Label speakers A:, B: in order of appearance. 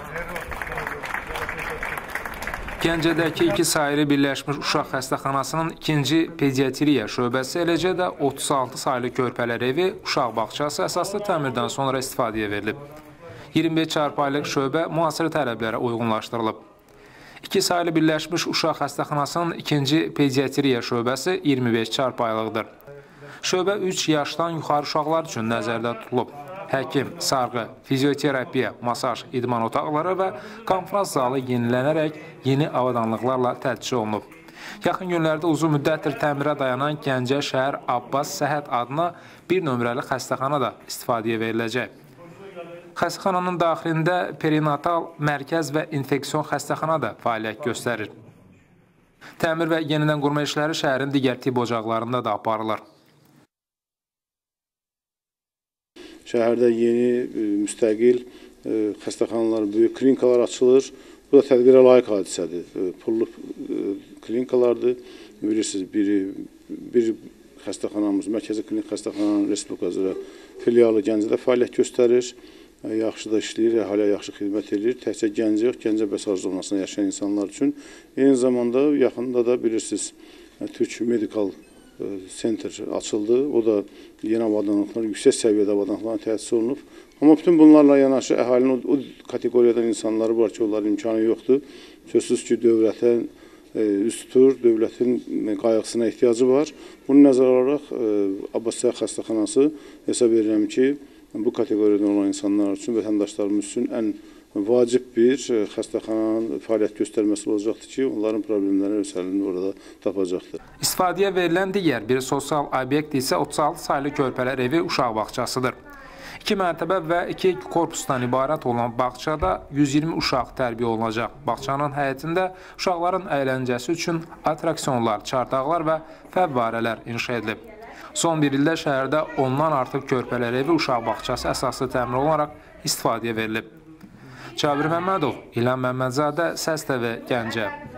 A: Gəncədəki 2 saylı Birləşmiş Uşaq Xəstəxanasının 2-ci pediatriya şöbəsi, eləcə də 36 saylı körpələr evi, uşaq bağçası əsaslı təmirdən sonra istifadəyə verilib. 25 çarpayılıq şöbə müasir tələblərə uyğunlaşdırılıb. 2 saylı Birləşmiş Uşaq Xəstəxanasının 2-ci pediatriya şöbəsi 25 çarpayılıqdır. Şöbə 3 yaşdan yuxarı uşaqlar üçün nəzərdə tutulub. Həkim, sarğı, fizioterapiya, masaj, idman otaqları və konfrans zalı yenilənərək yeni avadanlıqlarla tədris olunub. Yaxın günlərdə uzun müddətdir təmirə dayanan Gəncə şəhər Abbas Səhət adına bir nömrəli xəstəxana da istifadəyə veriləcək. Xəstəxananın daxilində perinatal mərkəz və infeksion xəstəxana da fəaliyyət göstərir. Təmir və yenidən qurma işləri şəhərin digər tibb ocaqlarında da aparılır.
B: Şəhərdə yeni, müstəqil xəstəxanalar, böyük klinikalar açılır. Bu da tədbirə layiq hadisədir. Pullu klinikalardır. Bilirsiniz, bir xəstəxanamız, mərkəzi klinik xəstəxananın Respublika üzrə filialı Gəncədə fəaliyyət göstərir. Yaxşı da işləyir, əhaliyə yaxşı xidmət edir. Təkcə Gəncə yox, Gəncə bəsar zonasında yaşayan insanlar üçün. Eyni zamanda yaxında da bilirsiniz, Türk Medical Center açıldı. O da yeni avadanlıqlar, yüksək səviyyədə avadanlıqların təsis olunub. Amma bütün bunlarla yanaşı əhalinin o kateqoriyadan insanları var ki, onların imkanı yoxdur. Sözsüz ki, dövlətin üst tutur, dövlətin qayğısına ehtiyacı var. Bunu nəzərə alaraq Abbas Səhət xəstəxanası hesab edirəm ki, bu kateqoriyadan olan insanlar üçün, vətəndaşlarımız üçün ən vacib bir xəstəxananın fəaliyyət göstərməsi olacaqdır ki, onların problemləri öz həllini orada tapacaqdır.
A: İstifadəyə verilən digər bir sosial obyekt isə 36 saylı körpələr evi uşaq bağçasıdır. 2 mərtəbə və 2 korpusdan ibarət olan bağçada 120 uşaq tərbiyə olunacaq. Bağçanın həyətində uşaqların əyləncəsi üçün atraksiyonlar, çardaqlar və fəvvarələr inşa edilib. Son bir ildə şəhərdə ondan artıq körpələr evi uşaq bağçası əsaslı təmin olunaraq istifadəyə verilib. Cabir Məmmədov, İlham Məmmədzadə, Səs TV, Gəncə.